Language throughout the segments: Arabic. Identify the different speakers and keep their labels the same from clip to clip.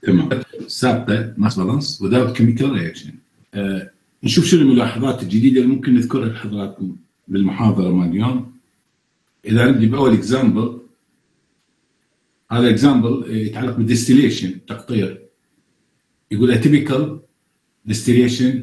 Speaker 1: تمام. ثابته ماس بالانس without chemical reaction. نشوف شنو الملاحظات الجديده اللي ممكن نذكرها لحضراتكم بالمحاضره مال اليوم. اذا عندي باول اكزامبل، هذا اكزامبل يتعلق بالديستيليشن، تقطير. يقول a typical distillation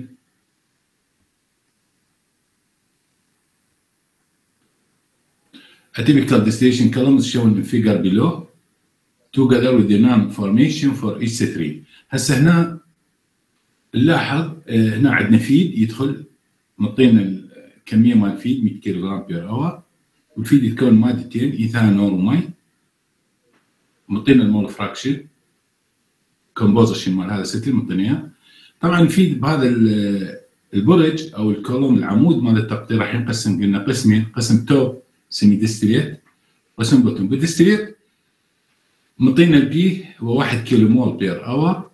Speaker 1: column is shown in figure below together with the non formation for each 3. هسه هنا نلاحظ هنا عندنا فيد يدخل، مطينا الكميه مال الفيد 100 كيلو جرام بير اور، والفيد يتكون مادتين ايثانول ومي، مطينا المول فراكشن كومبوزيشن مال هذا ستيل مطيناها. طبعا الفيد بهذا البولج او الكولوم العمود مال التقطير راح ينقسم، قلنا قسمين، قسم توب سيمي ديستيليت، قسم بوتوم. بالديستيليت مطينا البي هو 1 كيلو مول بير اور،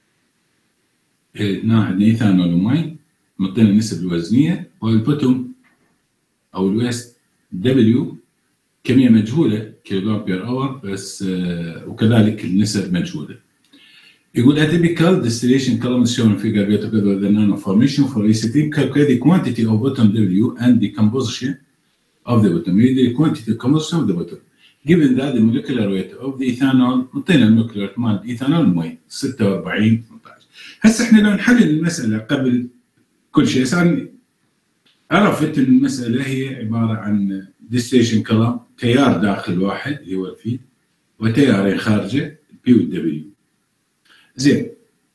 Speaker 1: هنا عندنا ايثانول ومي، مطينا النسب الوزنيه. والبوتوم او الويست دبليو كميه مجهوله كيلو جرام بير اور بس، وكذلك النسب مجهوله. يقول a typical distillation column is shown in figure below together with the nano formation for acetate. Calculate the quantity of bottom W and the composition of the bottom. The quantity of composition of the bottom. Given that the molecular weight of the ethanol، مطينا المولكيولر مال الايثانول مي 46 18. هسه احنا لو نحلل المساله قبل كل شيء، صار عرفت ان المساله هي عباره عن distillation column، تيار داخل واحد اللي هو الفيد، وتيارين خارجه البي والدبليو. زين،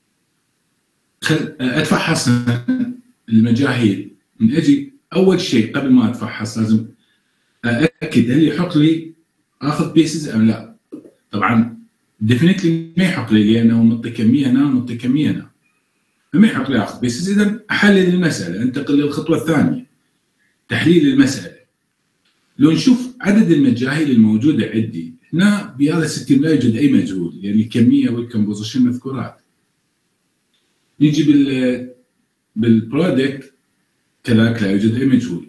Speaker 1: اتفحص المجاهيل. من اجي اول شيء قبل ما اتفحص لازم اتاكد هل يحط لي اخذ بيسز ام لا. طبعا ديفينتلي ما يحط لي، لانه منطي كميه هنا ومنطي كميه هنا، فما يحط لي اخذ بيسز. اذا احلل المساله، انتقل للخطوه الثانيه، تحليل المساله. لو نشوف عدد المجاهيل الموجوده عندي هنا بهذا السيستم لا يوجد اي مجهول، يعني الكميه والكمبوزيشن مذكورات. نيجي بالبرودكت كذلك لا يوجد اي مجهول،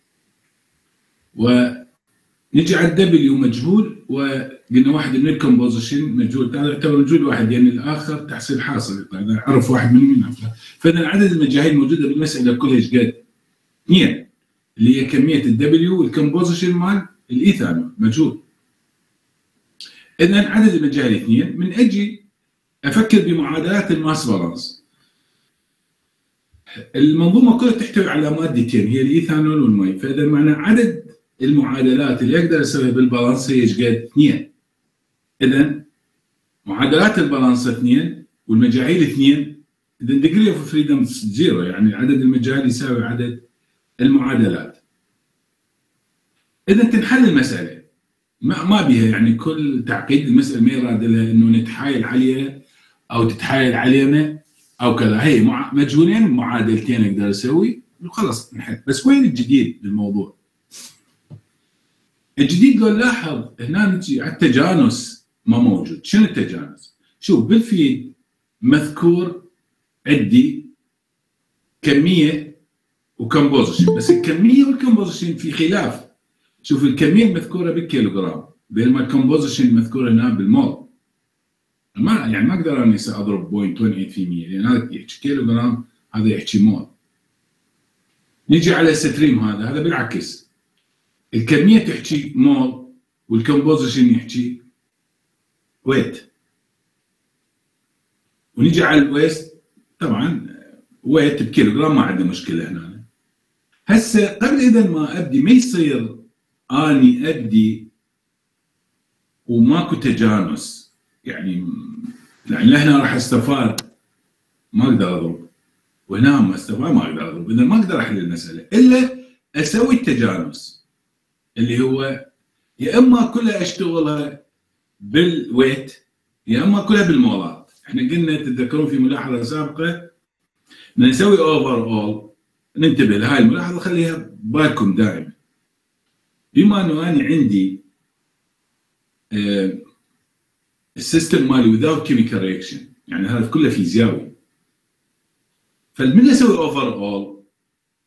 Speaker 1: ونيجي على الدبليو مجهول، وقلنا واحد من الكمبوزيشن مجهول، هذا يعتبر مجهول واحد، يعني الاخر تحصيل حاصل، اذا عرف واحد من عرفه. فاذا عدد المجاهيل الموجوده بالمساله كلها ايش قد؟ 2، اللي هي كميه الدبليو والكمبوزيشن مال الايثانول مجهول. اذا عدد المجاهيل 2. من اجي افكر بمعادلات الماس بالانس. المنظومه كلها تحتوي على مادتين، هي الايثانول والمي، فاذا معنى عدد المعادلات اللي اقدر اسويها بالبالانس هي ايش قد؟ 2. اذا معادلات البالانس 2 والمجاهيل 2، اذا ديجري اوف فريدم 0، يعني عدد المجاهيل يساوي عدد المعادلات. اذا تنحل المساله ما بيها يعني كل تعقيد. المساله ما يراد لها انه نتحايل عليها او تتحايل علينا او كذا، هي مجهولين معادلتين اقدر اسوي وخلاص نحل. بس وين الجديد بالموضوع؟ الجديد لو نلاحظ هنا نجي على التجانس ما موجود. شنو التجانس؟ شوف بالفيد مذكور عندي كميه وكمبوزيشن، بس الكميه والكمبوزيشن في خلاف. شوف الكميه المذكوره بالكيلوغرام بينما الكمبوزيشن المذكور هنا بالمول. ما اقدر اني اضرب 0.28%، لان هذا يحكي كيلوغرام هذا يحكي مول. نيجي على الستريم هذا بالعكس، الكميه تحكي مول والكمبوزيشن يحكي ويت. ونيجي على الويست، طبعا ويت بكيلوغرام ما عندنا مشكله هنا. هسه قبل اذا ما ابدي ما يصير اني ابدي وماكو تجانس، يعني هنا راح استفاد ما اقدر اضرب، وهنا ما استفاد ما اقدر اضرب. اذا ما اقدر احل المساله الا اسوي التجانس، اللي هو يا اما كلها اشتغلها بالويت يا اما كلها بالمولات. احنا قلنا تتذكرون في ملاحظه سابقه بدنا نسوي اوفر اول، ننتبه لهاي الملاحظه خليها بالكم دائما. بما انه انا عندي السيستم مالي without chemical reaction، يعني هذا كله فيزيائي، فمن اسوي اوفر اول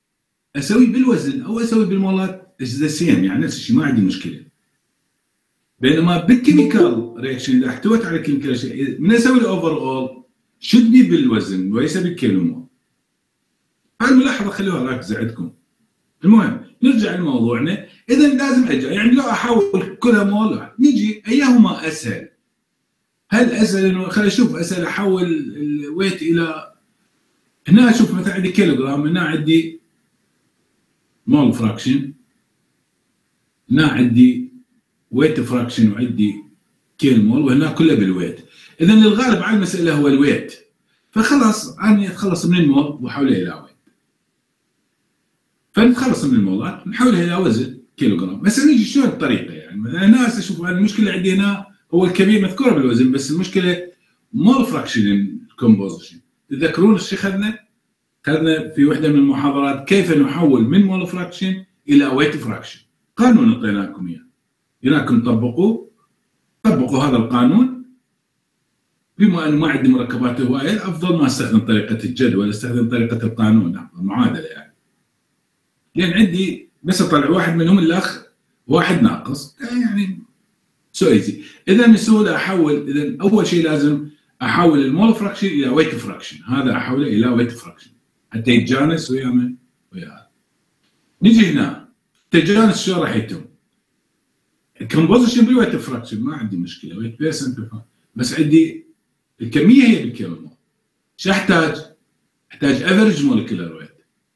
Speaker 1: اسوي بالوزن او اسوي بالمولات ذا سيم، يعني نفس الشيء ما عندي مشكله. بينما بالكيميكال رياكشن اذا احتوت على كيميكال رياكشن من اسوي الاوفر اول شد بي بالوزن وليس بالكيلو مول. هاي الملاحظه خلوها راكزه عندكم. المهم نرجع لموضوعنا. اذا لازم يعني لو احول كلها مول نجي ايهما اسهل. هل اسهل انه خلينا نشوف اسهل احول الويت الى هنا اشوف مثلا عندي كيلوغرام، هنا عندي مول فراكشن، هنا عندي ويت فراكشن وعندي كيلو مول، وهنا كله بالويت. اذا الغالب على المساله هو الويت، فخلاص اني اتخلص من المول واحولها الى ويت. فنتخلص من المولات نحولها الى وزن كيلوغرام. بس نيجي شلون الطريقه؟ يعني مثلا الناس اشوف المشكله عندي هنا هو الكميه مذكوره بالوزن، بس المشكله مول فراكشن كومبوزيشن. تذكرون ايش خذنا في وحده من المحاضرات كيف نحول من مول فراكشن الى ويت فراكشن. قانون اعطيناكم اياه، هناكم طبقوا هذا القانون. بما ان ما عندي مركبات هوايه افضل ما استخدم طريقه الجدول، استخدم طريقه القانون المعادله يعني. لان عندي بس اطلع واحد منهم الاخ واحد ناقص يعني سو ايزي. اذا بسهوله احول. اذا اول شيء لازم احول المول فراكشن الى ويت فراكشن، هذا احوله الى ويت فراكشن حتى يتجانس ويا من ويا هذا. نجي هنا التجانس شو راح يتم؟ الكومبوزيشن بالويت فراكشن ما عندي مشكله، ويت بيرسنت بس عندي الكميه هي بالكيلو مول. شو احتاج؟ احتاج افرج مولكيولر ويت.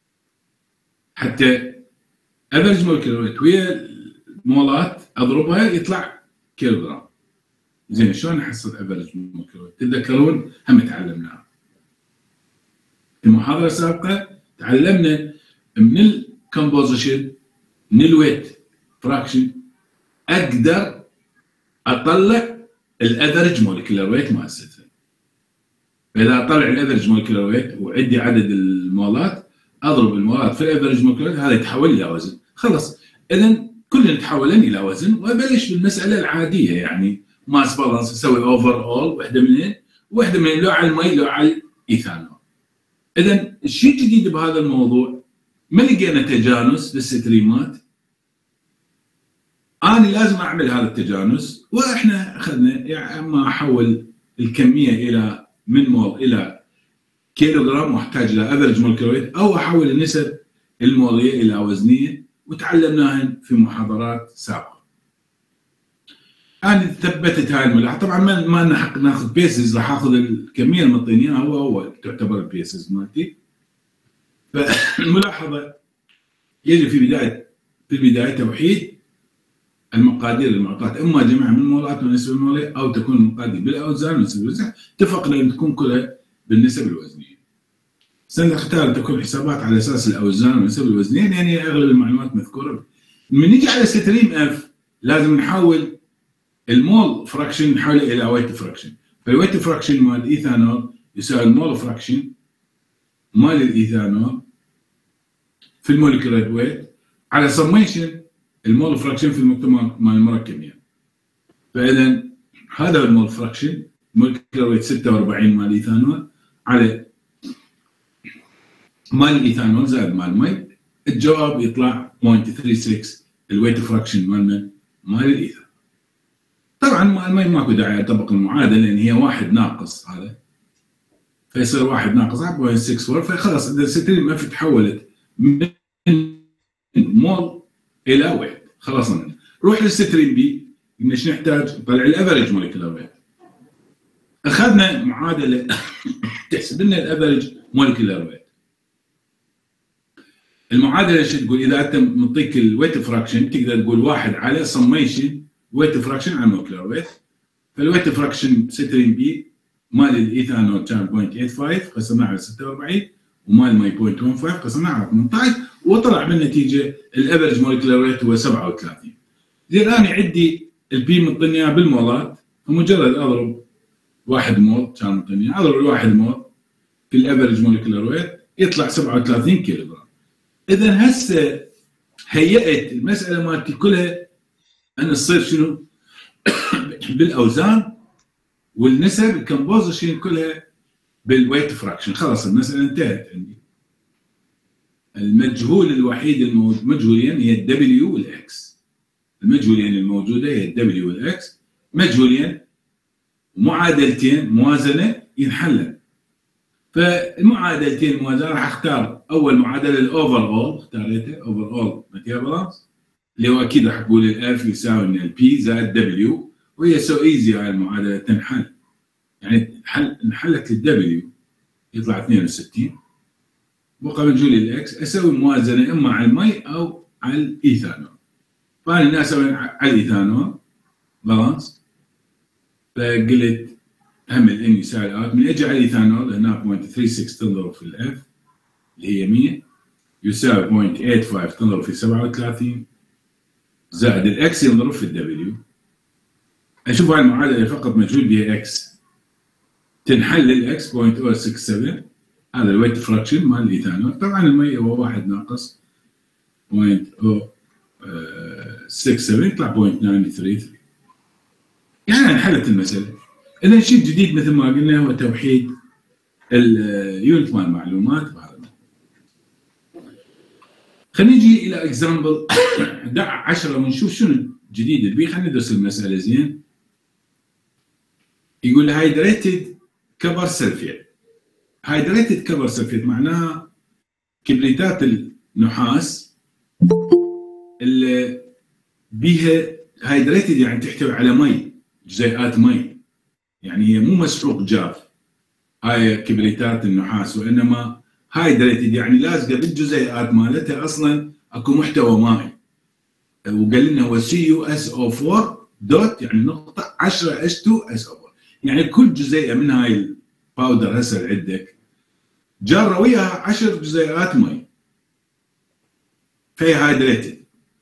Speaker 1: حتى افرج مولكيولر ويت ويا المولات اضربها يطلع كيلوغرام. زين شلون احصل افرج مولكيولر ويت؟ تتذكرون هم تعلمناها في المحاضره السابقه. تعلمنا من الكومبوزيشن من الويت فراكشن اقدر اطلع الافرج مولكيولر ويت مالتها. فاذا اطلع الافرج مولكيولر ويت وعندي عدد المولات اضرب المولات في الافرج مولكيولر ويت، هذا يتحول الى وزن. خلص اذا كلنا تحولن الى وزن، وابلش بالمساله العاديه يعني ماس بالانس. اسوي اوفر اول واحده منين واحده من لو على المي لو على الايثانول. اذا الشيء الجديد بهذا الموضوع ما لقينا تجانس للستريمات. انا لازم اعمل هذا التجانس، واحنا اخذنا يعني اما احول الكميه الى من مول الى كيلوغرام واحتاج الى افرج مولكيولر ويت، او احول النسب الموليه الى وزنيه، وتعلمناهن في محاضرات سابقه. انا ثبتت هاي الملاحظه. طبعا ما ناخذ بيسز، راح اخذ الكميه المعطيني اياها هو تعتبر البيسز مالتي. فالملاحظه يجب في البدايه توحيد المقادير المعطاة، اما جمع من المولات والنسب الموليه، او تكون المقادير بالاوزان والنسب الوزنيه. اتفقنا ان تكون كلها بالنسب الوزنيه. سنختار تكون حسابات على اساس الاوزان والنسب الوزنيه، يعني اغلب المعلومات مذكوره. من نيجي على ستريم اف لازم نحول المول فراكشن نحوله الى ويت فراكشن. فالويت فراكشن مال الايثانول يساوي المول فراكشن مال الايثانول في المولكيولر ويت على سميشن المول فراكشن في المجتمع مال المركب يعني. فاذا هذا هو المول فراكشن مولكيولر ويت 46 مال الايثانول على مال الايثانول زائد مال المي. الجواب يطلع 0.36 الويت فراكشن مال الايثانول. طبعا مال المي ماكو داعي اطبق المعادله لان هي واحد ناقص هذا، فيصير واحد ناقص 0.64. فخلاص اذا ستريم اف تحولت من مول الى ويت خلصنا. روح للستريم بي. ايش نحتاج؟ نطلع الافرج مولكيولر ويت. اخذنا معادله تحسب لنا الافرج مولكيولر ويت. المعادله ايش تقول؟ اذا انت معطيك الويت فراكشن تقدر تقول واحد على سميشن ويت فراكشن على مولكيولر ويت. فالويت فراكشن ستريم بي مال الايثانول كان 0.85 قسمناه على 46، ومال ماي 0.15 قسمناه على 18، وطلع بالنتيجه الافرج مولكيولر ويت هو 37. زين انا عندي البي مطني اياه بالمولات، فمجرد اضرب 1 مول كان مطني اضرب 1 مول في الافرج مولكيولر ويت يطلع 37 كيلو جرام. اذا هسه هيئت المساله مالتي كلها ان تصير شنو؟ بالاوزان والنسب الكومبوزيشن كلها بالويت فراكشن. خلاص المساله انتهت عندي. المجهول الوحيد الموجود مجهولين هي الدبليو والاكس. المجهولين الموجوده هي الدبليو والاكس، مجهولين ومعادلتين موازنه ينحلن. فالمعادلتين الموازنه راح اختار اول معادله الاوفر اول، اختاريتها اوفر اول ماتيريال بالانس، اللي هو اكيد راح تقول الاف يساوي ان البي زائد دبليو، وهي سو ايزي هاي المعادله تنحل. يعني انحلت للدبليو يطلع 62 بقى مجهول الاكس، اسوي موازنه اما على المي او على الايثانول. فانا اسوي على الايثانول بالانس، فقلت هم الان يساوي الات، من اجي على الايثانول هنا 0.36 تنضرب في الاف اللي هي 100 يساوي 0.85 تنضرب في 37 زائد الاكس ينضرب في الدبليو. اشوف هاي المعادله فقط مجهول بها اكس، تنحل الاكس 0.067، هذا الويت فراكشن مال الايثانول. طبعا المي هو 1 ناقص 0.067 يطلع 0.933. يعني انحلت المساله. اذا شيء جديد مثل ما قلنا هو توحيد اليونت مال المعلومات بهذا. خلينا نجي الى اكزامبل 10 ونشوف شنو الجديد اللي بيه. خلينا ندرس المساله زين. يقول هايدريتد كبر سلفيت. هايدريتد كبر سلفيت معناها كبريتات النحاس اللي بيها هايدريتد، يعني تحتوي على مي، جزيئات مي، يعني هي مو مسحوق جاف هاي كبريتات النحاس، وانما هايدريتد يعني لازقه بالجزيئات مالتها اصلا اكو محتوى مائي. وقال لنا هو CuSO4 دوت، يعني نقطه 10 H2SO4، يعني كل جزيئه من هاي الباودر هسه اللي عندك جاره وياها 10 جزيئات مي، فهي هايدريتد.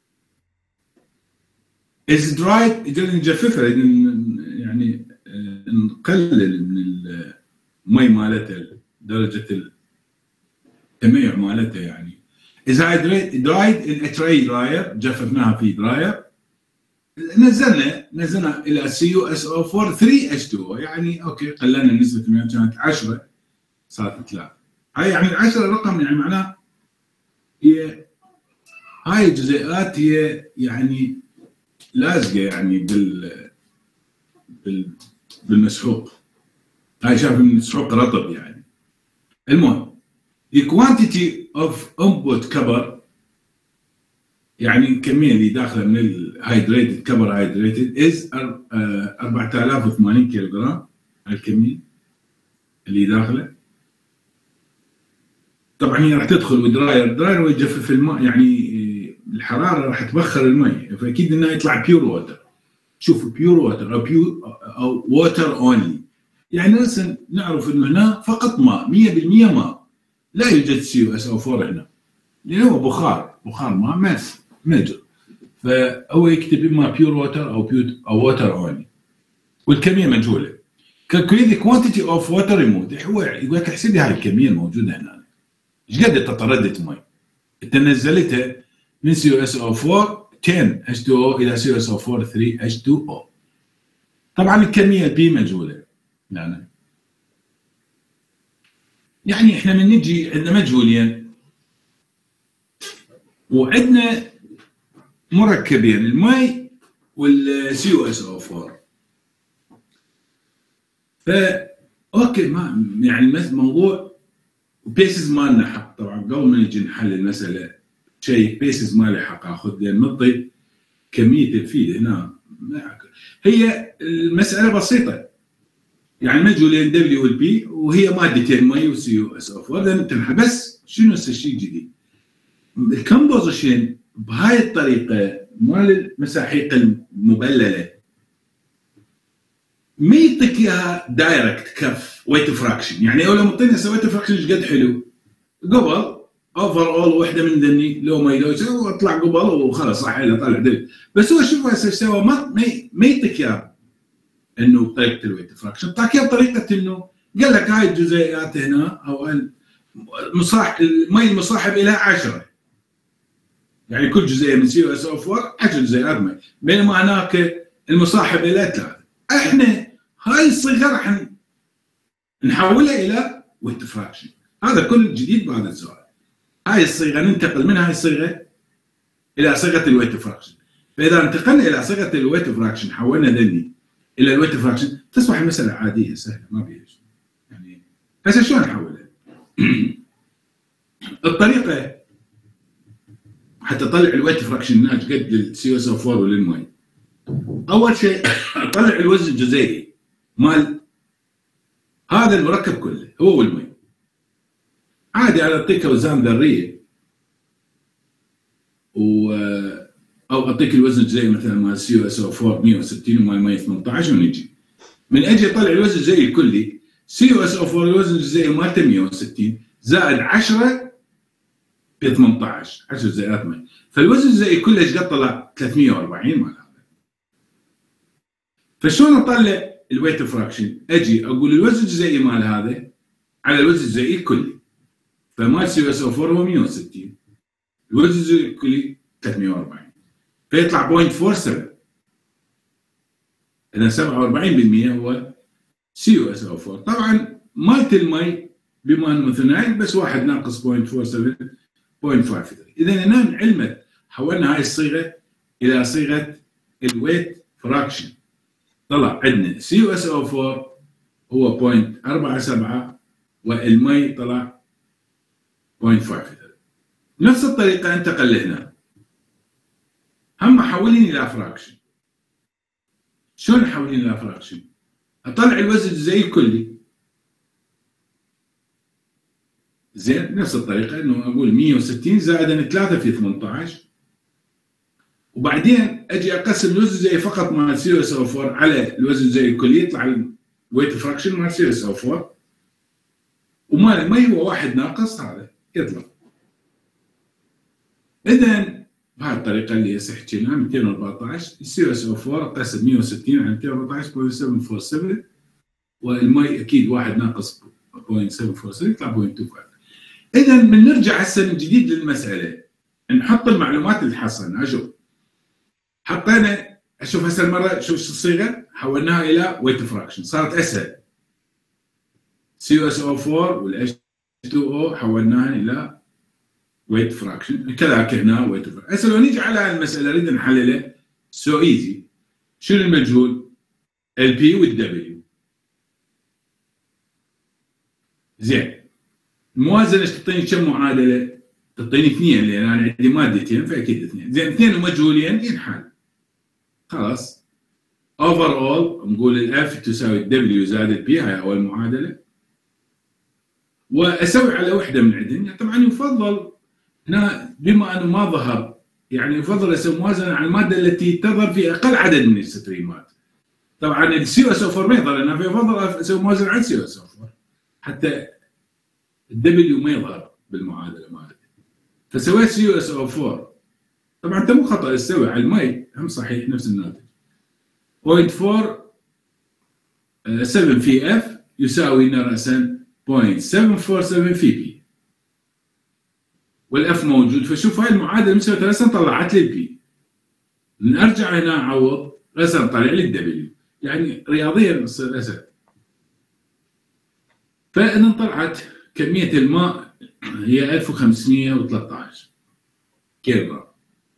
Speaker 1: از درايد، اجل نجففها يعني نقلل من المي مالتها درجه التميع مالتها. يعني از درايد ان اتري دراير، جففناها في دراير، نزلنا الى CuSO4 3H2O، يعني اوكي قللنا نسبه المياه، كانت 10 صارت 3. هاي يعني 10 رقم، يعني معناه هي هاي الجزيئات هي يعني لازقه يعني بالمسحوق. هاي شايف المسحوق رطب يعني. المهم the quantity of input cover، يعني الكميه اللي داخله من الهايدريتد كبر هايدريتد از 4080 كيلو جرام. الكميه اللي داخله طبعا هي راح تدخل ودراير ويجفف الماء، يعني الحراره راح تبخر الماء، فاكيد انه يطلع بيور ووتر. شوف بيور ووتر او ووتر اونلي، يعني لازم نعرف انه هنا فقط ماء 100% ماء، لا يوجد CuSO4 هنا لانه هو بخار ماء مجر، فهو يكتب اما بيور ووتر او ووتر اونلي، والكميه مجهوله. calculate the quantity of water removed، هو يقول لك احسب لي هاي الكميه الموجوده هنا ايش قد تطردت مي، انت نزلتها من CuSO4 10H2O الى CuSO4 3H2O. طبعا الكميه البي مجهوله. يعني احنا من نجي عندنا مجهولين وعندنا مركبين، المي والCuSO4. اوكي، ما يعني موضوع بيسز ما لنا حق. طبعا قبل ما نجي نحل المساله شيء بيسز ما له حق اخذ، لان نعطي كميه الفيد هنا. هي المساله بسيطه، يعني مجهولين دبليو والبي وهي مادتين مي وCuSO4 لازم تنحل. بس شنو الشيء الجديد؟ الكمبوزيشن بهاي الطريقه مال المساحيق المبلله ما يعطيك اياها دايركت كف ويت فراكشن. يعني لو مطينا سويت فراكشن ايش قد حلو قبل اوفر اول وحده من ذني لو ما يسوي واطلع قبل وخلاص راح طالع دل. بس هو شوف هسه سوى ما يعطيك اياها انه بطريقه الويت فراكشن، اعطاك اياها بطريقه انه قال لك هاي الجزيئات هنا او المي المصاحب الى 10، يعني كل جزيئه من CuSO4 10 جزيئات مي، بينما هناك المصاحب الى 3. احنا هاي الصيغه راح نحولها الى ويت فراكشن. هذا كل جديد بهذا السؤال. هاي الصيغه ننتقل من هاي الصيغه الى صيغه الويت فراكشن. فاذا انتقلنا الى صيغه الويت فراكشن، حولنا ذني الى الويت فراكشن، تصبح المساله عاديه سهله ما فيها شيء. يعني هسه شلون نحولها؟ الطريقه حتى تطلع الويت فراكشن الناتج قد للسي اس او 4 وللمي. اول شيء طلع الوزن الجزيئي مال هذا المركب كله هو والمي. عادي انا اعطيك اوزان ذريه او اعطيك الوزن الجزيئي مثلا مال سي اس او 4 160 ومال المي 18 ونجي من اجي اطلع الوزن الجزيئي الكلي. سي اس او 4 الوزن الجزيئي مالته 160 زائد 10 في 18 10 جزيئات مي، فالوزن الجزيئي كله ايش قد طلع؟ 340 مال هذا. فشلون اطلع الويت فراكشن؟ اجي اقول الوزن الجزيئي مال هذا على الوزن الجزيئي الكلي، فمال سي اس او 4 هو 160 الوزن الجزيئي الكلي 340 فيطلع 0.47. اذا 47% هو سي اس او 4. طبعا مالت المي بما انه ثنائي بس واحد ناقص 0.47 0.53. اذا هنا علمت حولنا هاي الصيغه الى صيغه الويت فراكشن. طلع عندنا سي اس او 4 هو 0.47 والمي طلع 0.53. نفس الطريقه انتقل لهنا هم حولين الى فراكشن. شلون حولين الى فراكشن؟ اطلع الوزن الجزيئي الكلي زين نفس الطريقه انه اقول 160 زائدا 3 في 18 وبعدين اجي اقسم الوزن الجزيئي فقط مع سي اس او 4 على الوزن الجزيئي الكلي يطلع الويت فراكشن مع سي اس او 4 ومال المي هو واحد ناقص هذا يطلع. اذا بهذه الطريقه اللي هسه حكيناها 214 السي اس او 4 قسم 160 على 214.747 والمي اكيد واحد ناقص 0.747 يطلع 0.25. اذا بنرجع هسه من جديد للمساله نحط المعلومات اللي حصلنا. اشوف حطينا اشوف هسه المره شوف الصيغه حولناها الى ويت فراكشن صارت اسهل. سي اس او 4 والاتش 2 او حولناها الى ويت فراكشن كذلك هنا ويت فراكشن. هسه لو نيجي على المساله نريد نحللها سو ايزي. شنو المجهول؟ البي والدبليو. زين الموازنه ايش تعطيني كم معادله؟ تعطيني اثنين لان انا عندي مادتين فاكيد اثنين. زين اثنين ومجهولين ينحل خلاص. اوفر اول نقول الاف تساوي الدبليو زائد البي هاي اول معادله واسوي على وحده من عندهم. طبعا يفضل هنا بما انه ما ظهر يعني يفضل اسوي موازنه على الماده التي تظهر في اقل عدد من الستريمات. طبعا السي اس او 4 ما يظهر لنا فيفضل اسوي موازنه على السي اس او 4 حتى الدبليو ما يظهر بالمعادله مالتي. فسويت سي اس او 4 طبعا انت مو خطا تسوي على المي هم صحيح نفس الناتج 0.47 في اف يساوي لنا راسا 0.747 في بي والاف موجود. فشوف هاي المعادله مسويتها راسا طلعت لي البي. نرجع هنا اعوض راسا طلع لي الدبليو يعني رياضيا بتصير اسهل. فاذا طلعت كميه الماء هي 1513 كيلو جرام.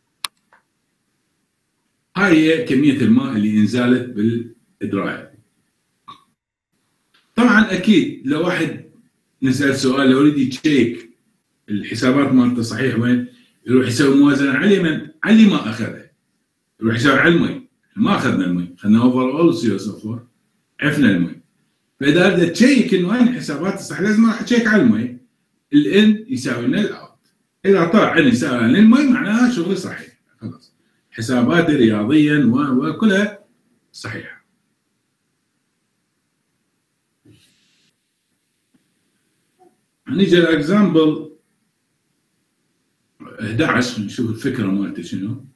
Speaker 1: هاي هي كميه الماء اللي انزالت بالدراير. طبعا اكيد لو واحد نسال سؤال لو يريد يتشيك الحسابات مالته صحيح وين يروح يسوي موازنه على من على اللي ما اخذها يروح يسوي على المي. ما اخذنا المي اخذنا اوفر اول سي اس 4 عفنا المي. فاذا اريد تشيك انه وين حسابات الصح لازم اروح اتشيك على المي. الان يساوي لنا الاوت. اذا طلع ان يساوي لنا المي معناها شغلي صحيح خلاص حساباتي رياضيا وكلها صحيحه. نيجي لاكزامبل 11 نشوف الفكره مالته شنو.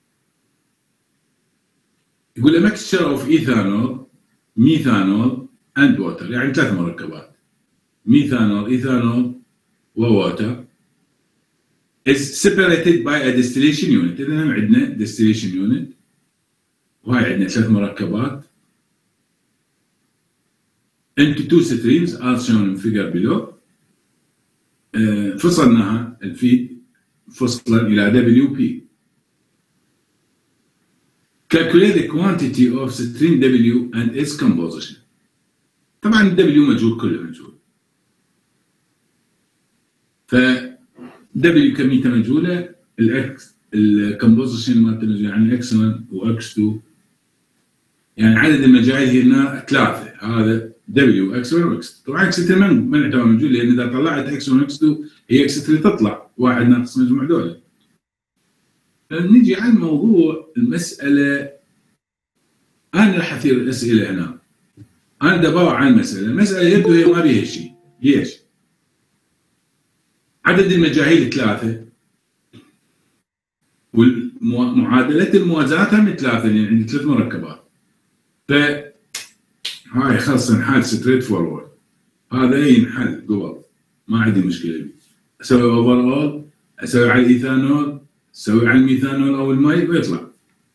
Speaker 1: يقول a mixture of ethanol, methanol and water يعني ثلاث مركبات methanol, ethanol وwater is separated by a distillation unit. إذا هم عندنا distillation unit وهاي عندنا ثلاث مركبات into two streams as shown in figure below. فصلناها الفيد فصلا إلى WP. calculate the quantity of stream W and its composition. طبعا ال W مجهول، كله مجهول. ف W كميته مجهوله، الاكس الكومبوزيشن مالته مجهول، يعني x1 وx2، يعني عدد المجاهيل هنا 3، هذا W x1 وx2. طبعا x3 ما نعتبر مجهول، لان اذا طلعت x1 وx2 هي x3 تطلع 1 ناقص مجموع دول. نجي على الموضوع المساله. انا راح اثير الاسئله هنا. انا بدور على المساله يبدو هي ما بيها شيء. ليش؟ عدد المجاهيل 3 والمعادلات الموازاة هم 3، يعني عندي 3 مركبات. ف هاي خلص نحل ستريت فورورد، هذا ينحل قبل، ما عندي مشكله بيه. اسوي اوفر اول، اسوي على الايثانول، اسوي على الميثانول او المي ويطلع.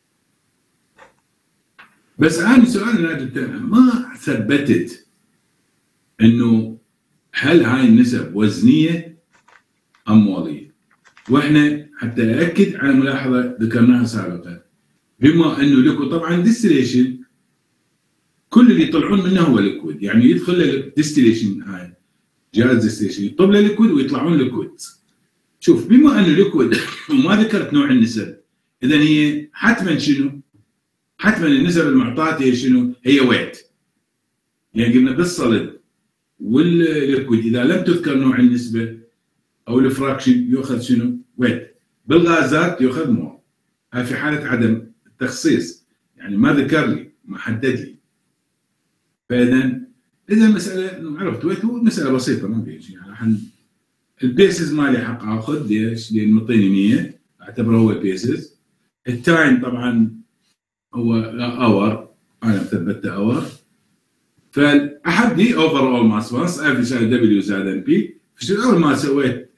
Speaker 1: بس انا سؤالي ما ثبتت انه هل هاي النسب وزنيه ام مواليه؟ واحنا حتى ناكد على ملاحظه ذكرناها سابقا، بما انه ليكويد طبعا ديستليشن كل اللي يطلعون منه هو ليكويد، يعني يدخل للديستليشن، هاي جهاز ديستليشن يطلب له ليكويد ويطلعون ليكويد. شوف، بما انه ليكويد وما ذكرت نوع النسب، اذا هي حتما شنو؟ حتما النسب المعطاه هي شنو؟ هي ويت. يعني قلنا بالصلد والليكويد اذا لم تذكر نوع النسبه او الفراكشن يؤخذ شنو؟ ويت. بالغازات يؤخذ مول. هاي في حاله عدم التخصيص، يعني ما ذكر لي، ما حدد لي. فاذا المساله انه عرفت ويت، هو مساله بسيطه ما فيها شيء. يعني البيسز مالي حق اخذ، ليش؟ لان مطيني 100 اعتبره هو البيسز. التايم طبعا هو اور، انا ثبته اور. فاحب دي اوفر اول ماس ماس افريج دبليو زائد ان بي. اول ما سويت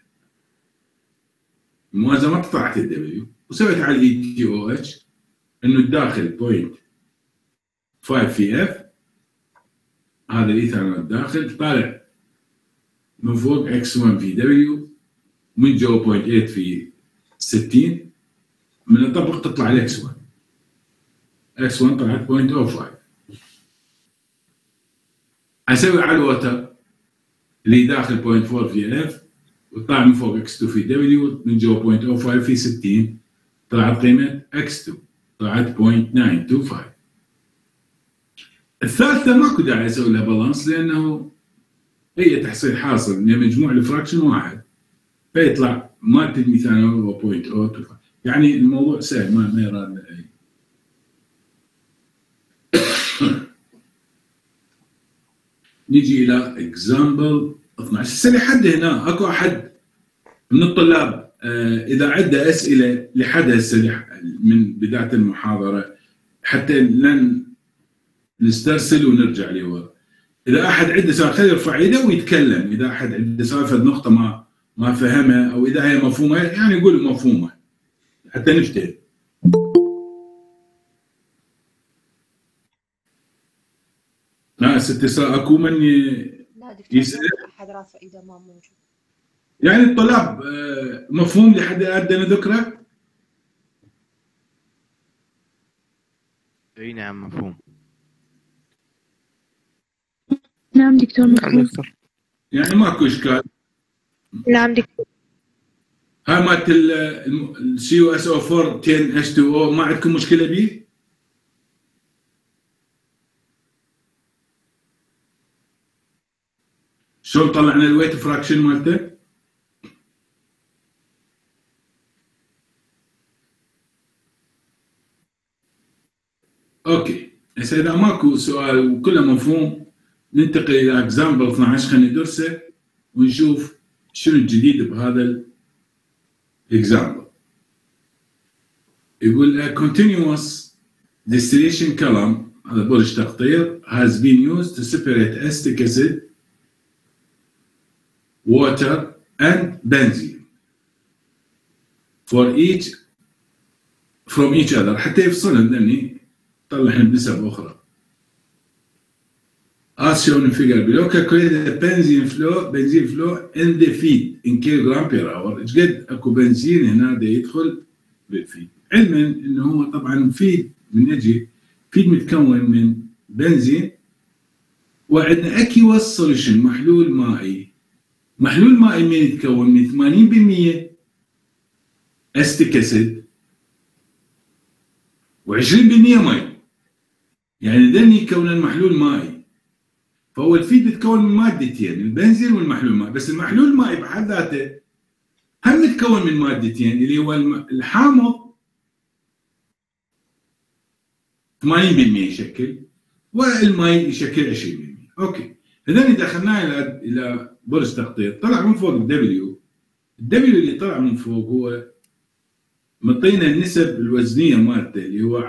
Speaker 1: الموازنه طلعت الدبليو وسويت على الاي تي او اتش انه الداخل 0.5 في اف، هذا الايثانول الداخل طالع من فوق x1 في دبليو، من جو 0.8 في 60، من الطبق تطلع ال x1. x1 طلعت 0.05. اسوي على الوتر اللي داخل 0.4 في اف وطلع من فوق x2 في دبليو، من جو 0.05 في 60 طلعت قيمه x2 طلعت 0.925. الثالثه ماكو داعي اسوي لها بالانس، لانه هي تحصيل حاصل من مجموع الفراكشن واحد، فيطلع مالت الميثانول هو 0.025. يعني الموضوع سهل، ما يراد له اي. نجي الى اكزامبل 12. هسه لحد هنا اكو احد من الطلاب اذا عنده اسئله لحد هسه من بدايه المحاضره، حتى لن نسترسل ونرجع لورا. اذا احد عنده سؤال خليه يرفع ايده ويتكلم. اذا احد عنده سؤال في نقطه ما فهمها او اذا هي مفهومه يعني يقول مفهومه حتى نجتهد. لا استفسار اكو من يسال؟
Speaker 2: احد رافع ايده ما موجود.
Speaker 1: يعني الطلاب مفهوم لحد ادنى ذكره؟
Speaker 3: اي نعم مفهوم.
Speaker 4: نعم دكتور مفهوم.
Speaker 1: يعني ماكو اشكال.
Speaker 4: نعم دكتور.
Speaker 1: هاي مالت السي يو اس او 4 10 اتش 2 او ما عندكم مشكله بيه؟ شلون طلعنا الويت فراكشن مالته؟ اوكي، هسه اذا ماكو سؤال وكله مفهوم ننتقل الى اكزامبل 12. خلينا ندرسه ونشوف شنو الجديد بهذا الاكزامبل. يقول a continuous distillation column، هذا برج تقطير، has been used to separate acetic acid, water and benzene from each other حتى يفصلهم، لاني طلع بنسب اخرى. As shown in figure below, calculate the benzene flow in the feed in kilogram per hour. ايش قد اكو بنزين هنا دا يدخل بالفيد، علما انه هو طبعا فيد بنجي فيد متكون من بنزين وعندنا اكيوس سوليوشن محلول مائي. محلول مائي من يتكون من 80% استيك اسيد و20% مي. يعني ذن يكون محلول مائي. فهو الفيد يتكون من مادتين، البنزين والمحلول المائي. بس المحلول المائي بحد ذاته هم يتكون من مادتين اللي هو الحامض 80% يشكل والمي يشكل 20%. اوكي، اذا دخلناه الى برج تخطيط طلع من فوق الدبليو. الدبليو اللي طلع من فوق هو مطينا النسب الوزنيه مالته اللي هو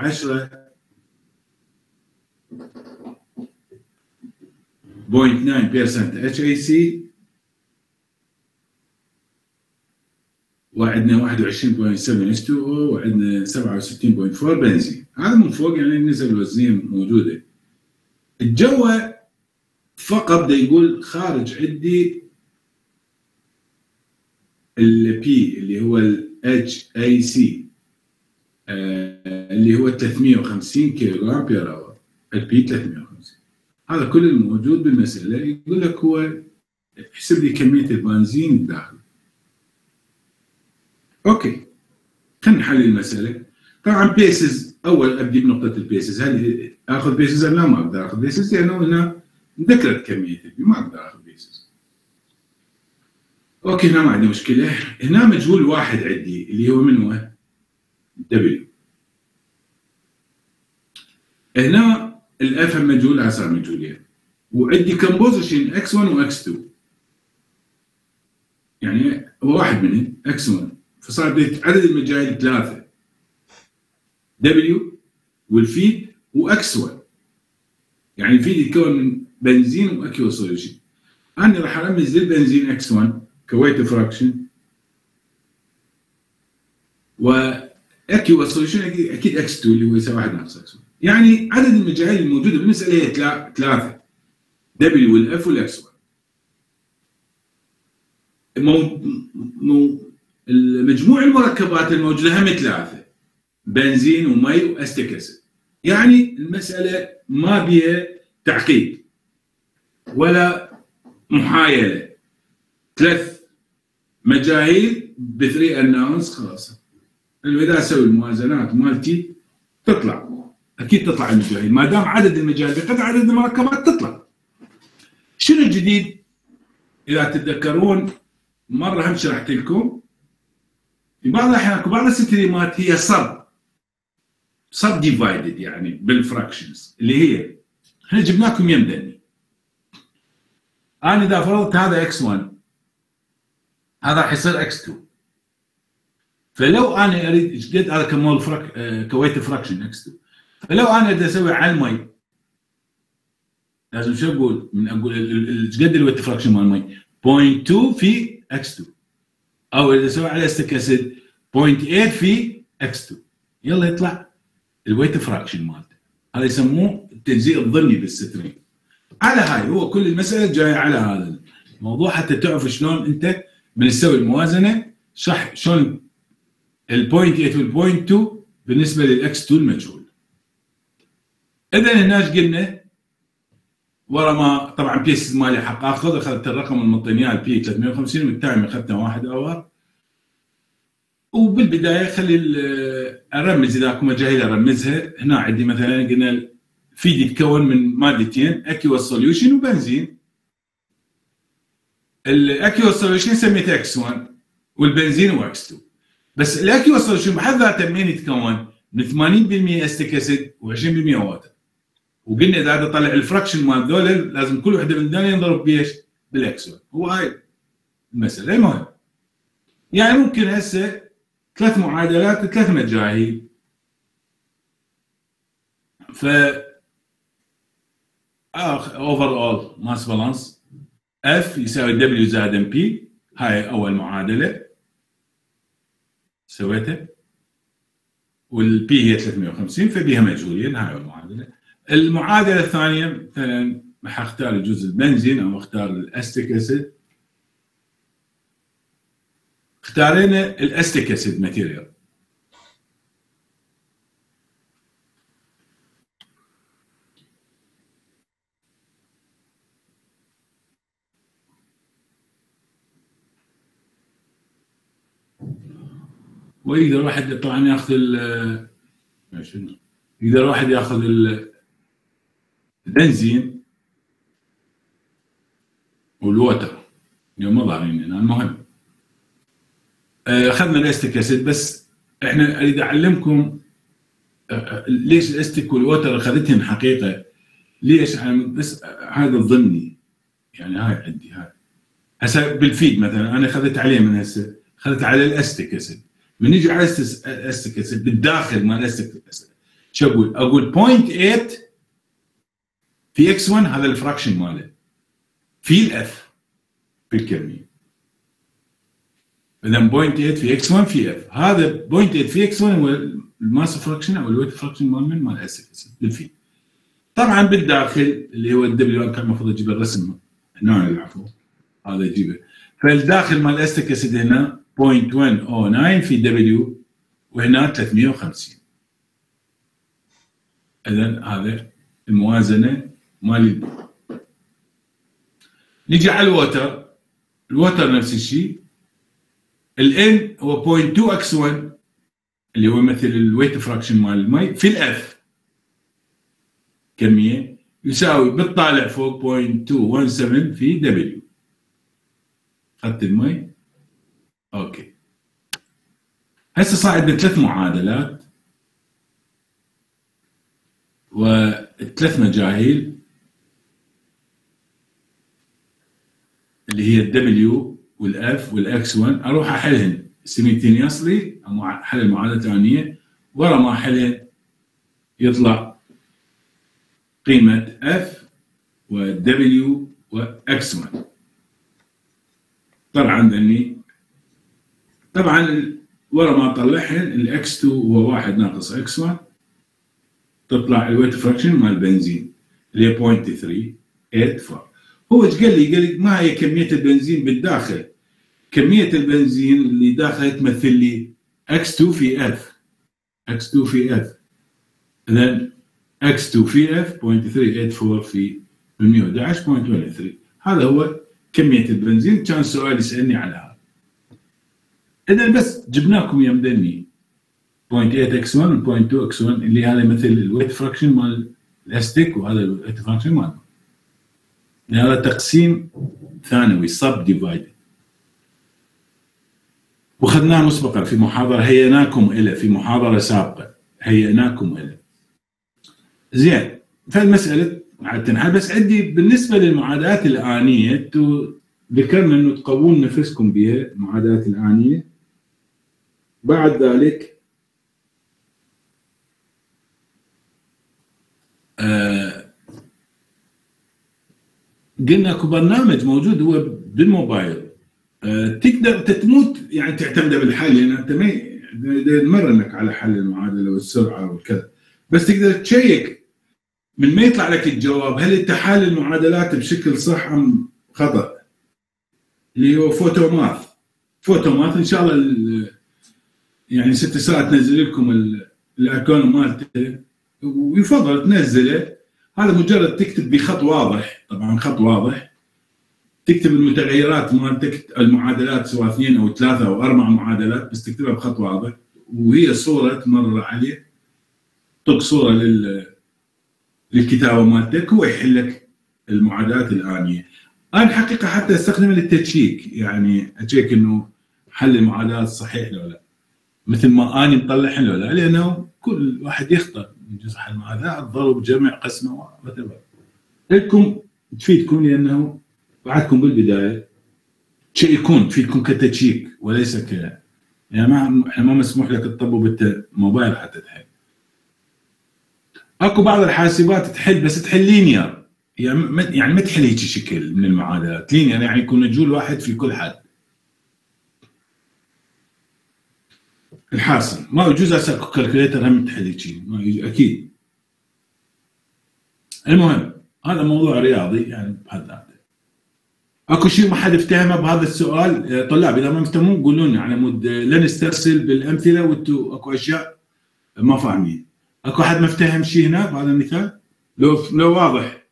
Speaker 1: 10.9% HAC وعندنا 21.7 H2O وعندنا 67.4 بنزين. هذا من فوق يعني النسب الوزنيه موجوده. الجو فقط ده يقول خارج عندي البي اللي هو HAC اللي هو 350 كيلو جرام بير اور. البي 350. هذا كل الموجود بالمسألة. يقول لك هو احسب لي كمية البنزين الداخل. اوكي، خلينا نحلل المسألة. طبعا بيسز، اول ابدي بنقطة البيسز. هل اخذ بيسز لا؟ ما اقدر اخذ بيسز لانه هنا ذكرت كمية البي، ما اقدر اخذ بيسز. اوكي، هنا ما عندي مشكلة. هنا مجهول واحد عندي اللي هو من هو؟ دبليو. هنا الاف مجهول صار مجهولين، وعندي كومبوزيشن اكس 1 واكس 2. يعني هو واحد منهم اكس 1، فصار عدد المجاهيل 3 دبليو والفيد واكس 1. يعني الفيد يتكون من بنزين واكيو سوليوشن. انا راح ارمز للبنزين اكس 1 كويت فراكشن، واكيو سوليوشن اكيد اكس 2 اللي هو يساوي 1 ناقص اكس 1. يعني عدد المجاهيل الموجوده بالمساله هي 3 دبليو والاف والاكس 1. المجموع المركبات الموجوده هم 3 بنزين ومي واستيك اسيد. يعني المساله ما بيها تعقيد ولا محايله. 3 مجاهيل ب3 اناونس خلاص. اذا اسوي الموازنات مالتي تطلع اكيد تطلع المجاهيل، ما دام عدد المجاهيل بقدر عدد المركبات تطلع. شنو الجديد؟ اذا تتذكرون مره هم شرحت لكم في بعض الاحيان بعض الستريمات هي صب ديفايدد، يعني بالفراكشنز اللي هي احنا جبناكم يمدني. انا اذا فرضت هذا اكس 1 هذا راح يصير اكس 2. فلو انا اريد ايش قد هذا كمول كويت فراكشن اكس 2، فلو انا اريد اسوي على المي لازم شو اقول؟ اقول ايش قد الويت فراكشن مال المي 0.2 في اكس 2، او اذا اسوي على استيك اسيد 0.8 في اكس 2. يلا يطلع الويت فراكشن مالته. هذا يسموه التجزيء الظني بالستريم. على هاي هو كل المساله جايه على هذا الموضوع حتى تعرف شلون انت من تسوي الموازنه صح، شلون ال 0.8 وال 0.2 بالنسبه للاكس 2 المجهول. اذا هنا ايش قلنا؟ ورا ما طبعا بيس مالي حق اخذت الرقم المنطيني اياه البي 350 والتايم اخذته 1 اور. وبالبدايه خلي ارمز اذا اكو مجاهيل ارمزها. هنا عندي مثلا قلنا الفيد يتكون من مادتين اكيوس سوليوشن وبنزين. الاكيوس سوليوشن سميته اكس 1 والبنزين هو اكس 2. بس الاكيوس سوليوشن بحد ذاته منين يتكون؟ من 80% استيك اسيد و20% واتر. وقلنا اذا اطلع الفراكشن مال ذول لازم كل وحده من ذول ينضرب بايش؟ بالاكس 1. هو هاي المساله. المهم يعني ممكن هسه 3 معادلات 3 مجاهيل. ف اوفر اول ماس بالانس اف يساوي دبليو زائد ام بي. هاي اول معادله سويتها، والبي هي 350 فبيها مجهولين. هاي المعادله. المعادله الثانيه مثلا حختار جزء البنزين او اختار الاستيك اسيد. اختارينا الاستيك اسيد ماتيريال. ويقدر واحد طبعا ياخذ شنو، يقدر واحد ياخذ البنزين والووتر اليوم ما ظاهرين هنا. المهم اخذنا الاستيك اسيد، بس احنا اريد اعلمكم ليش الاستيك والووتر اخذتهم حقيقه. ليش؟ بس هذا الضمني، يعني هاي عندي هاي هسه بالفيد مثلا انا اخذت عليه من هسه، اخذت على الاستيك اسيد. من نيجي على الاستيك اسيد بالداخل مال الاستيك اسيد شو اقول؟ اقول 0.8 في x1 هذا الفراكشن ماله في الاف في الكميه. اذا 0.8 في x1 في اف، هذا 0.8 في x1 هو الماس فراكشن او الويت فراكشن مال الاستيك اسيد بالفيد. طبعا بالداخل اللي هو الدبليو كان المفروض اجيب الرسم هنا العفو هذا اجيبه. فالداخل مال الاستيك اسيد هنا 0.109 في دبليو وهنا 350. اذا هذا الموازنه مال. نجي على الووتر. الووتر نفس الشيء، الان هو 0.2 x1 اللي هو مثل الويت فراكشن مال المي في الاف كميه يساوي بالطالع فوق 0.217 في دبليو. اخذت المي. اوكي هسه صار عندنا 3 معادلات و3 مجاهيل اللي هي الدبليو والاف والاكس 1. اروح احلهن سيميلتينيوسلي، حل المعادله الثانيه، ورا ما احلهن يطلع قيمه اف ودبليو واكس 1. طلع عندني طبعا ورا ما اطلعهن الاكس 2 هو 1 ناقص اكس 1، تطلع الويت فراكشن مال البنزين اللي هي 0.384. هو ايش قال لي؟ قال لي ما هي كميه البنزين بالداخل؟ كميه البنزين اللي داخل تمثل لي x2 في f. x2 في f، اذا x2 في f 0.384 في 111.23. هذا هو كميه البنزين. كان سؤال يسالني على هذا. اذا بس جبناكم يا مدني 0.8 x1 و 0.2 x1 اللي هذا مثل الويت فراكشن مال الاستيك، وهذا الويت فراكشن مال هذا تقسيم ثانوي سب ديفايد، واخذناه مسبقا في محاضره هيئناكم له، في محاضره سابقه هيئناكم له. زين، فالمساله تنحل. بس عندي بالنسبه للمعادلات الانيه ذكرنا انه تقوون نفسكم بها المعادلات الانيه. بعد ذلك قلنا اكو برنامج موجود هو بالموبايل، تقدر تموت يعني تعتمد بالحل، لان انت ما مرنك على حل المعادله والسرعه وكذا، بس تقدر تشيك من ما يطلع لك الجواب هل انت حل المعادلات بشكل صح ام خطا، اللي هو فوتوماث. ان شاء الله يعني 6 ساعات تنزل لكم الاكونت مالته، ويفضل تنزله. هذا مجرد تكتب بخط واضح، طبعا خط واضح، تكتب المتغيرات مالتك المعادلات سواء 2 أو 3 أو 4 معادلات، بس تكتبها بخط واضح، وهي صوره تمرر عليه، طق صوره للكتابه مالتك، هو يحل لك المعادلات الانيه. انا الحقيقه حتى استخدمه للتشيك، يعني اتشيك انه حل المعادلات صحيح لو لا، مثل ما اني مطلعهن لو لا، لانه كل واحد يخطأ من جزء حل المعادلات، ضرب جمع قسمه وتبع لكم تفيدكم، لانه بعدكم بالبدايه تشيكون تفيدكم كتشيك وليس يعني احنا ما مسموح لك تطبق بالموبايل حتى تحل. اكو بعض الحاسبات تحل بس تحل لينير، يعني ما تحل هيك شكل من المعادلات لينير، يعني يكون جول واحد في كل حد. الحاصل ما يجوز هسه اكو كالكوليتر هم تحل هيك، ما يجوز اكيد. المهم هذا موضوع رياضي يعني بحد ذاته. اكو شيء ما حد افتهمه بهذا السؤال؟ طلاب اذا ما مفتهمون قولوا لنا على مود لا نسترسل بالامثله، وانتم اكو اشياء ما فاهمين. اكو حد مفتهم شيء هنا بهذا المثال؟ لو واضح.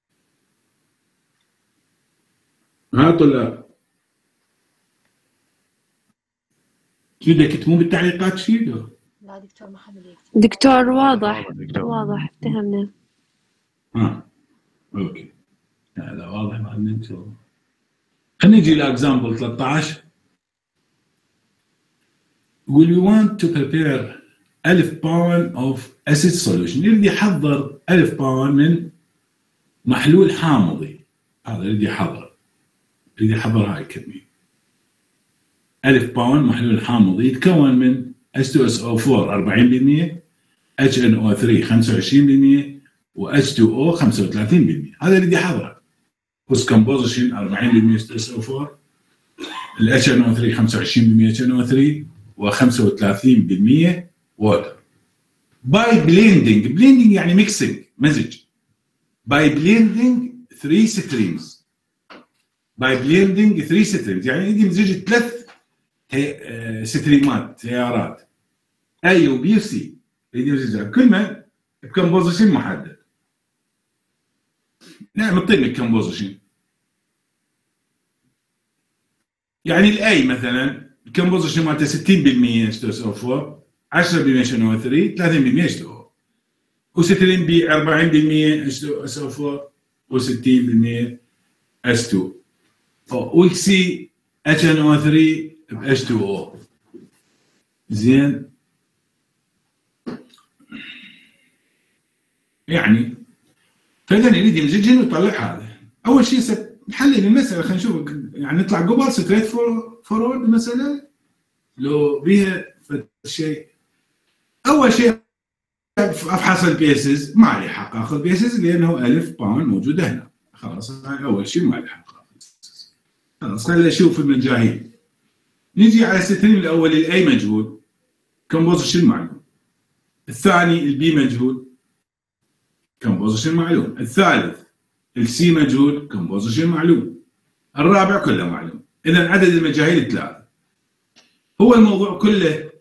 Speaker 1: ها طلاب شو بدك يكتبون بالتعليقات شيء؟
Speaker 2: لا دكتور ما حد يكتب.
Speaker 4: دكتور واضح افتهمنا.
Speaker 1: اوكي هذا واضح معنا ان شاء الله. خلينا نجي لاكزامبل 13. Will you want to prepare 1000 pound of acid solution؟ يريد يحضر 1000 باوند من محلول حامضي. هذا يريد يحضر هاي الكمية 1000 باوند محلول حامضي يتكون من H2SO4 40%، HNO3 25% و H2O 35%. هذا يريد يحضره. بس composition 40% H2SO4، ال HNO3 25% HNO3 و 35% water. By blending يعني mixing مزج. By blending 3 streams. يعني يجي مزج 3 ستريمات تيارات A و B و C. يجي مزجها كل ما بكمبوزيشن محدد. نعم نعطينا الكمبوزيشن. يعني الاي مثلا الكمبوزيشن مالته 60% H2SO4، 10% HNO3، 30% H2O، وسترين بي 40% H2SO4 و60% H2، والسي HNO3 ب H2O. زين يعني فاذا نريد نمزجهم ونطلع هذا. اول شيء نحلل المساله، خلينا نشوف يعني نطلع قبل ستريت فورورد المساله لو بيها شيء. اول شيء افحص البيسز، ما علي حق اخذ بيسز لانه 1000 باوند موجوده هنا. خلاص هاي اول شيء ما علي حق اخذ. خلاص خلينا نشوف المجاهيل. نجي على الستريم الاول الاي مجهول كومبوزيشن معلوم، الثاني البي مجهول كومبوزيشن معلوم، الثالث السي مجهول كومبوزيشن معلوم، الرابع كله معلوم. اذا عدد المجاهيل 3. هو الموضوع كله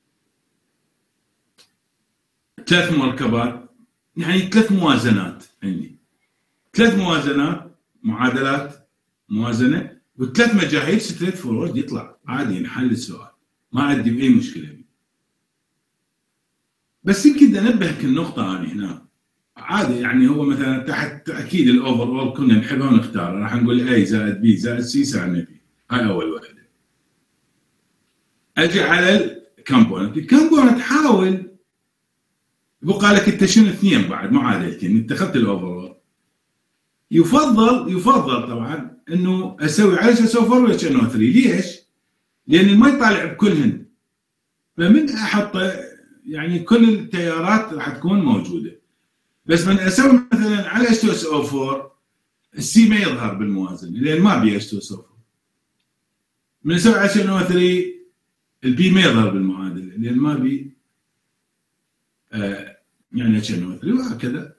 Speaker 1: 3 مركبات، يعني 3 موازنات عندي، 3 موازنات معادلات موازنه و3 مجاهيل ستريت فورورد يطلع عادي نحل السؤال، ما عندي باي مشكله. بس يمكن انبهك النقطه انا هنا عادي، يعني هو مثلا تحت اكيد الاوفر اول كنا نحبها ونختارها، راح نقول A زائد B زائد C ساوي B. هاي اول وحده. اجي على الكمبوننت حاول يبقى لك انت شنو 2 بعد معادلتين، انت اخذت الاوفر. يفضل طبعا انه اسوي على HNO4 و HNO3. ليش؟ لان المي طالع بكلهن، فمن احطه يعني كل التيارات راح تكون موجوده. بس من اسوي مثلا على H2SO4 السي ما يظهر بالموازنه لان ما بي H2SO4. من اسوي على HNO3 البي ما يظهر بالمعادله لان ما بي يعني HNO3 وهكذا.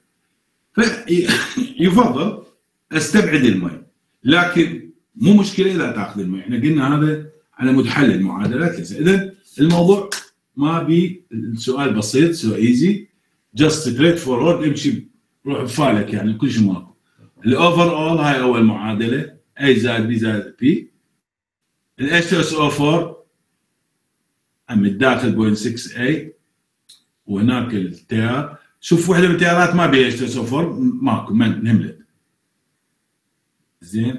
Speaker 1: فيفضل استبعد المي، لكن مو مشكله اذا تاخذ المي. احنا قلنا هذا على مود حل المعادلات ليس. اذا الموضوع ما بي السؤال بسيط، سو ايزي جاست ستريت فورورد، امشي روح بفالك يعني كل شيء ماكو. الاوفر اول هاي اول معادله A زائد B زائد P. ال H2SO4 عم الداخل 0.6A وهناك التيار. شوف وحده من التيارات ما بيها H2SO4 ماكو، من نملت. زين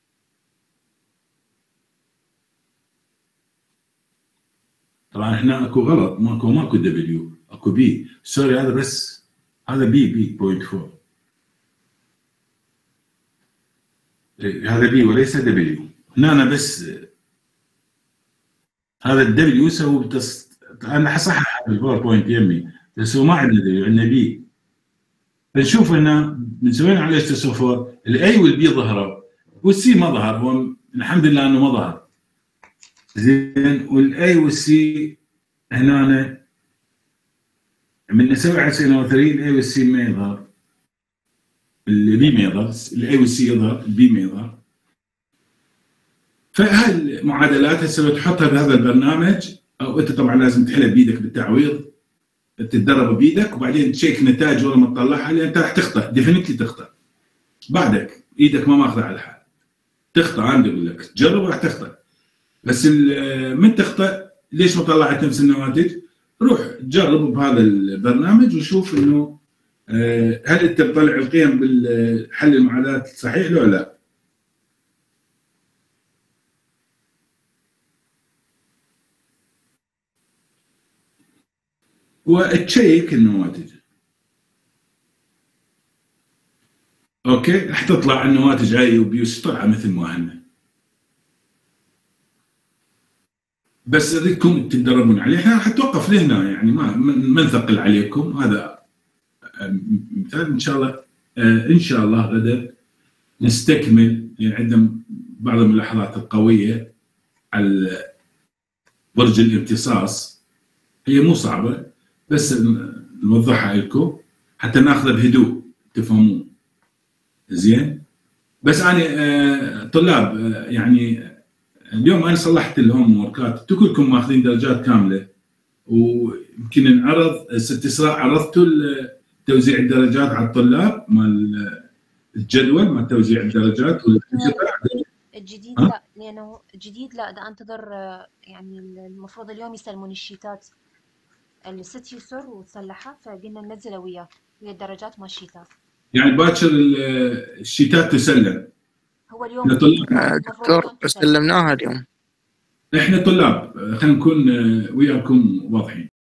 Speaker 1: طبعا احنا اكو غلط، ماكو دبليو، اكو بي. سوري هذا بس هذا بي 0.4. هذا بي وليس دبليو. هنا أنا بس هذا الدبليو سووا انا حصحح الباوربوينت يمي، بس هو ما عندنا دبليو، عندنا بي. فنشوف هنا بنسوينا على H2SO4 الاي والبي ظهروا والسي ما ظهر. هو الحمد لله انه ما ظهر. زين والاي والسي هنا من نسوي على HNO3 الاي والسي ما يظهر، البي ما يظهر، الاي والسي يظهر، البي ما يظهر. فهاي المعادلات هسه تحطها بهذا البرنامج، او انت طبعا لازم تحلها بايدك بالتعويض، تتدرب بايدك وبعدين تشيك نتائج ورا ما تطلعها، لان انت راح تخطا، ديفينتلي تخطا. بعدك ايدك ما ماخذه على الحال، تخطا. عندي اقول لك تجرب راح تخطا، بس من تخطا ليش ما طلعت نفس النواتج؟ روح جرب بهذا البرنامج وشوف انه هل انت بتطلع القيم بالحل المعادلات صحيح ولا لا. وتشيك النواتج. اوكي، راح تطلع النواتج هاي وبيوس طالعه مثل ما هن، بس اريدكم تتدربون عليه. احنا راح نتوقف لهنا يعني، ما نثقل عليكم. هذا مثال. ان شاء الله ان شاء الله غدا نستكمل، يعني عندنا بعض الملاحظات القويه على برج الامتصاص. هي مو صعبه بس نوضحها لكم حتى ناخذها بهدوء تفهمون زين. بس انا طلاب يعني اليوم انا صلحت الهوم وركات، انتم كلكم ماخذين درجات كامله، ويمكن انعرض ست اسراء عرضتوا توزيع الدرجات على الطلاب مال الجدول مال توزيع الدرجات
Speaker 2: الجديد لا، لانه الجديد لا، ده انتظر يعني المفروض اليوم يسلمون الشيتات الست يسر وتصلحها، فقلنا ننزلها وياه ويا الدرجات مال الشيتات.
Speaker 1: يعني باكر الشيتات تسلم.
Speaker 2: هو اليوم
Speaker 3: دكتور سلمناها اليوم.
Speaker 1: احنا طلاب خلينا نكون وياكم واضحين.